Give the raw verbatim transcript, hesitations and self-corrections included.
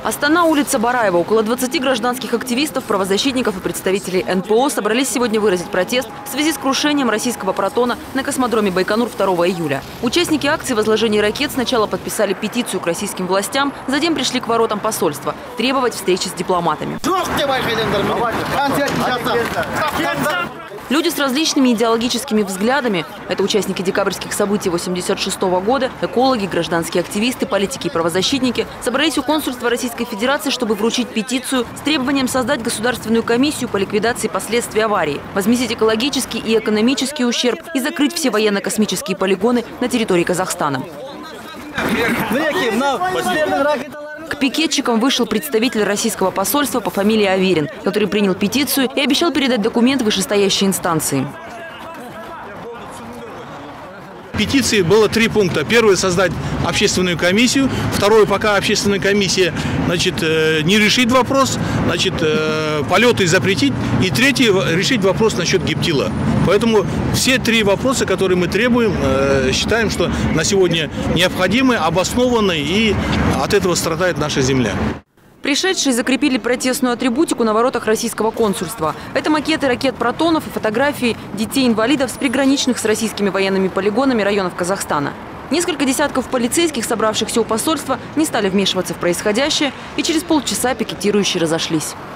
Астана, улица Бараева. Около двадцати гражданских активистов, правозащитников и представителей эн пэ о собрались сегодня выразить протест в связи с крушением российского протона на космодроме Байконур второго июля. Участники акции возложения ракет сначала подписали петицию к российским властям, затем пришли к воротам посольства требовать встречи с дипломатами. Люди с различными идеологическими взглядами – это участники декабрьских событий восемьдесят шестого года, экологи, гражданские активисты, политики и правозащитники – собрались у консульства Российской Федерации, чтобы вручить петицию с требованием создать государственную комиссию по ликвидации последствий аварии, возместить экологический и экономический ущерб и закрыть все военно-космические полигоны на территории Казахстана. К пикетчикам вышел представитель российского посольства по фамилии Аверин, который принял петицию и обещал передать документ вышестоящей инстанции. В петиции было три пункта. Первый – создать общественную комиссию. Второй – пока общественная комиссия, значит, не решит вопрос, значит, полеты запретить. И третий – решить вопрос насчет гептила. Поэтому все три вопроса, которые мы требуем, считаем, что на сегодня необходимы, обоснованы, и от этого страдает наша земля. Пришедшие закрепили протестную атрибутику на воротах российского консульства. Это макеты ракет «Протонов» и фотографии детей-инвалидов с приграничных с российскими военными полигонами районов Казахстана. Несколько десятков полицейских, собравшихся у посольства, не стали вмешиваться в происходящее, и через полчаса пикетирующие разошлись.